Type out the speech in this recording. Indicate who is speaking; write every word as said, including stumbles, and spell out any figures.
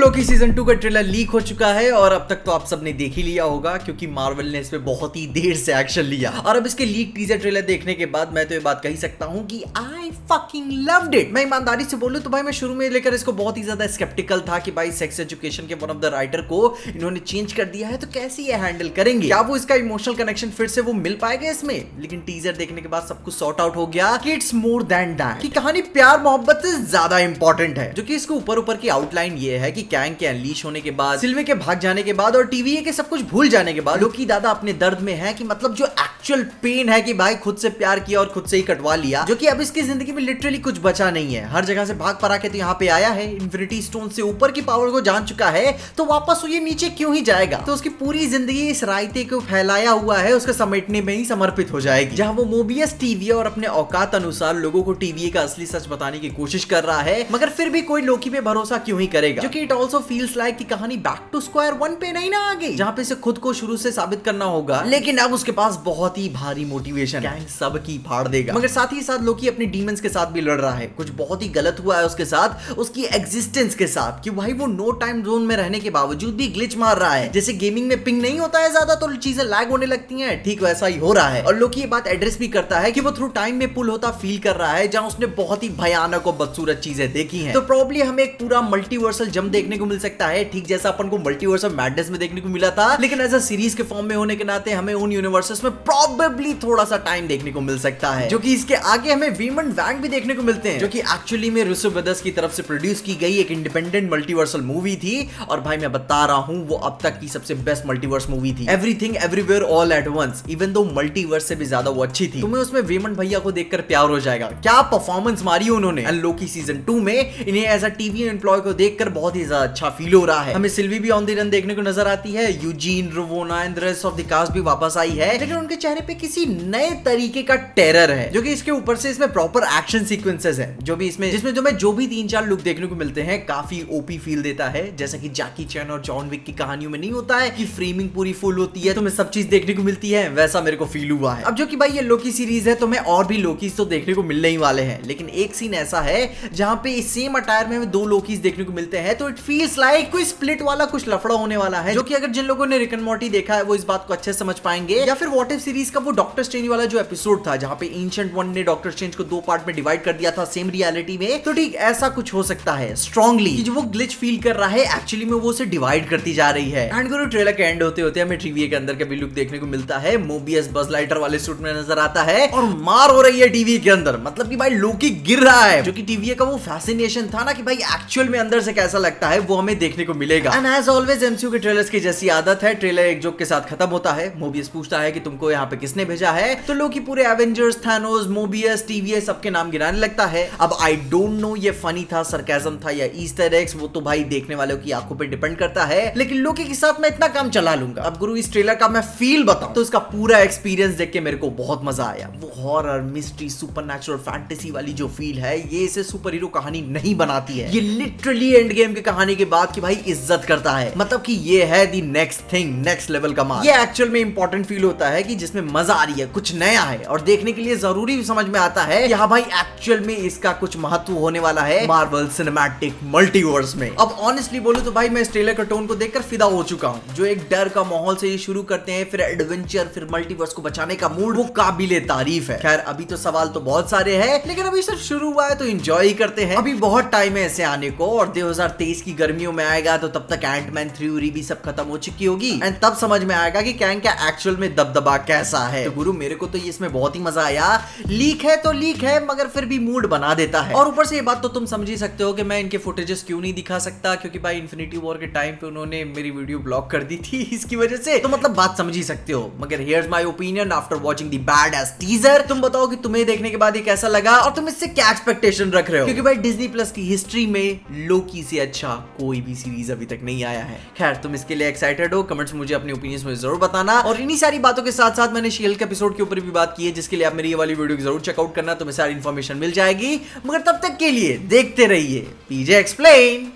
Speaker 1: लोकी season two का trailer leak हो चुका है और अब तक तो आप सबने देख ही लिया होगा क्योंकि मार्वल ने इस पे बहुत ही देर से एक्शन लिया। और अब इसके लीक टीजर ट्रेलर देखने के बाद मैं तो ये बात कह सकता हूं कि आई फकिंग लव्ड इट। मैं ईमानदारी से बोलूं तो भाई मैं शुरू में लेकर इसको बहुत ही ज्यादा स्केप्टिकल था कि भाई सेक्स एजुकेशन के वन ऑफ द राइटर को इन्होंने चेंज कर दिया है तो कैसे ये हैंडल करेंगे, क्या वो इसका इमोशनल कनेक्शन फिर से वो मिल पाएगा इसमें। लेकिन टीजर देखने के बाद सब कुछ सॉर्ट आउट हो गया कि इट्स मोर देन दैट, कि कहानी प्यार मोहब्बत से ज्यादा इंपॉर्टेंट है। जो कि इसके ऊपर ऊपर की आउटलाइन ये है कि कैंग के अनलीश होने के बाद, सिल्वे के भाग जाने के बाद और टीवीए के सब कुछ भूल जाने के बाद लोकी दादा अपने दर्द में है कि मतलब जो एक्चुअल पेन है कि भाई खुद से प्यार किया और खुद से ही कटवा लिया, जो कि अब इसकी जिंदगी में लिटरली कुछ बचा नहीं है। हर जगह से भाग परा के तो यहाँ पे आया है, इन्फिनिटी स्टोन से ऊपर की पावर को जान चुका है तो वापस ये नीचे क्यों ही जाएगा। तो उसकी पूरी जिंदगी इस रायते को फैलाया हुआ है उसके समेटने में ही समर्पित हो जाएगी, जहां वो मोबियस टीवीए और अपने औकात अनुसार लोगों को टीवीए का असली सच बताने की कोशिश कर रहा है, मगर फिर भी कोई लोकी पे भरोसा क्यों ही करेगा। जो कि इट आल्सो फील्स लाइक कि कहानी बैक टू स्क्वायर वन पे नहीं ना आ गई, जहां पे इसे खुद को शुरू से साबित करना होगा। लेकिन अब उसके पास बहुत ही भारी मोटिवेशन, गैंग सब की फाड़ देगा, मगर साथ ही साथ लोकी अपनी डीमंस के साथ भी लड़ रहा है। कुछ बहुत ही गलत हुआ है उसके साथ, उसकी एग्जिस्टेंस के साथ, कि भाई वो नो टाइम जोन में रहने के बावजूद भी ग्लिच मार रहा है। जैसे गेमिंग में पिंग नहीं होता है ज्यादा तो चीजें लैग होने लगती हैं, ठीक वैसा ही हो रहा है। और लोकी ये बात एड्रेस भी करता है कि वो थ्रू टाइम में पुल होता फील कर रहा है, जहां उसने बहुत ही भयानक और बदसूरत चीजें देखी हैं। तो प्रोबब्ली हमें एक पूरा मल्टीवर्सल जंप देखने को मिल सकता है, ठीक जैसा अपन को मल्टीवर्स ऑफ मैडनेस में देखने को मिला था। लेकिन एज अ सीरीज के फॉर्म में होने के नाते हमें उन यूनिवर्सेस में प्रोबेबली थोड़ा सा टाइम देखने को मिल सकता है, जो कि इसके आगे हमें वीमन वैंग भी देखने को मिलते हैं, जो कि एक्चुअली में रूसो ब्रदर्स की तरफ से प्रोड्यूस की गई एक इंडिपेंडेंट मल्टीवर्सल मूवी थी। और भाई मैं बता रहा हूं वो अब तक की सबसे बेस्ट मल्टीवर्स मूवी थी। Everything everywhere all at once, even though multiverse से भी ज्यादा वो अच्छी थी। तुम्हें उसमें वीमन भैया को देखकर प्यार हो जाएगा, क्या परफॉर्मेंस मारी उन्होंने। एंड लोकी सीजन टू में इन्हें एज अ टीवी एम्प्लॉय को देखकर बहुत ही ज्यादा अच्छा फील हो रहा है। हमें सिल्वी भी ऑन द रन देखने को नजर आती है, Eugene, Rowena and the rest of the cast भी वापस आई है, लेकिन उनके चेहरे पे किसी नए तरीके का टेरर है, जो कि इसके ऊपर से इसमें प्रॉपर एक्शन सीक्वेंसेस है, जो भी इसमें जिसमें जो मैं जो भी तीन चार लुक देखने को मिलते हैं काफी ओपी फील देता है। जैसा कि जैकी चैन और जॉन विक की कहानियों में नहीं होता है कि फ्रेमिंग पूरी फुल होती है तो मैं सब चीज देखने को मिलती है, वैसा मेरे को फील हुआ है। अब जो कि भाई ये लोकी सीरीज है तो मैं और भी लोकीज तो देखने को मिलने ही वाले हैं, लेकिन एक सीन ऐसा है जहां पे इस सेम अटायर में हमें दो लोकीज देखने को मिलते हैं, तो इट फील्स लाइक कोई स्प्लिट वाला कुछ लफड़ा होने वाला है। जो कि अगर जिन लोगों ने रिक एंड मॉर्टी देखा है वो इस बात को अच्छे समझ पाएंगे, या फिर व्हाट इफ सीरीज का वो डॉक्टर स्ट्रेंज वाला जो एपिसोड था जहां पे एंशिएंट वन ने डॉक्टर स्ट्रेंज को दो पार्ट में डिवाइड कर दिया था सेम रियलिटी में, तो ठीक ऐसा कुछ हो सकता है स्ट्रांगली, कि जो वो ग्लिच फील कर रहा है एक्चुअली में वो उसे डिवाइड करती जा रही है। एंड गुरु ट्रेलर के एंड होते होते हमें टीवी के अंदर का भी लुक देखने को मिलता है, मोबियस बज लाइटर वाले सूट में नजर आता है और मार हो रही है टीवी के अंदर, मतलब कि भाई लोकी गिर रहा है, जो कि टीवी का वो फैसिनेशन था ना कि भाई एक्चुअल में अंदर से कैसा लगता है वो हमें देखने को मिलेगा। एंड एज ऑलवेज एमसीयू के ट्रेलर्स की जैसी आदत है, ट्रेलर एक जोक के साथ खत्म होता है। मोबियस पूछता है कि तुमको यहाँ पे किसने भेजा है, तो लोकी पूरे एवेंजर्स, थानोस, मोबियस, टीवीए सबके नाम गिराने लगता है। अब आई डोंट नो ये फनी था, सरकाज़म था या ईस्टर एग्स, वो तो भाई देखने वालों की आंखों पे डिपेंड करता है, लेकिन लोकी के साथ मैं इतना काम चला लूंगा। अब गुरु इस ट्रेलर का मैं फील बताऊं तो इसका पूरा एक्सपीरियंस देख के मेरे को बहुत मजा आया। वो हॉरर, मिस्ट्री, सुपरनैचुरल, फैंटेसी वाली जो फील है ये इसे सुपर हीरो कहानी नहीं बनाती है, ये लिटरली एंड गेम की कहानी के बाद की भाई इज्जत करता है, मतलब कि ये है the next thing, next level का माल। ये एक्चुअल में इंपॉर्टेंट फील होता है कि जिसमें मजा आ रही है, कुछ नया है और देखने के लिए जरूरी भी समझ में आता है यहाँ भाई एक्चुअल में इसका कुछ महत्व होने वाला है मार्वल सिनेमैटिक मल्टीवर्स में। अब ऑनेस्टली बोलूं तो भाई मैं इस ट्रेलर का टोन को देखकर फिदा हो चुका हूं, जो एक डर का माहौल से ये शुरू करते हैं, फिर एडवेंचर, फिर मल्टीवर्स को बचाने का मूड, वो काबिले तारीफ है। खैर अभी तो सवाल तो बहुत सारे हैं, लेकिन अभी सिर्फ शुरू हुआ है तो एंजॉय ही करते हैं। अभी बहुत टाइम है ऐसे आने को, और दो हज़ार तेईस की गर्मियों में आएगा तो तब तक एंटमैन थ्री उरी भी सब खत्म हो चुकी होगी, एंड तब समझ में आएगा कि कैंग का एक्चुअल में दबदबा कैसा है। तो गुरु मेरे को तो ये इसमें बहुत ही मजा आया। लीक है तो लीक है, मगर फिर भी मूड बना देता है। और ऊपर से ये बात तो तुम समझ ही सकते हो कि मैं इनके फुटेजेस क्यों नहीं दिखा सकता, क्योंकि भाई इन्फिनिटी वॉर के टाइम पे उन्होंने मेरी वीडियो ब्लॉक कर दी थी इसकी वजह से, तो मतलब बात समझ ही सकते हो। मगर here's my opinion after watching the bad age teaser. तुम बताओ कि तुम्हें देखने के बाद ये कैसा लगा और तुम इससे क्या एक्सपेक्टेशन रख रहे हो, क्योंकि भाई डिज्नी प्लस की हिस्ट्री में लोकी से अच्छा कोई भी सीरीज अभी तक नहीं आया है। खैर तुम इसके लिए एक्साइटेड हो, कमेंट्स मुझे अपनी ओपिनियंस में जरूर बताना। और इन्हीं सारी बातों के साथ साथ मैंने शील्ड के एपिसोड के ऊपर भी बात की है, जिसके लिए आप मेरी ये वाली वीडियो जरूर चेकआउट करना, तुम्हें सारी इन्फॉर्मेशन मिल जाएगी। मगर तब तक के लिए देखते रहिए पीजे एक्सप्लेन।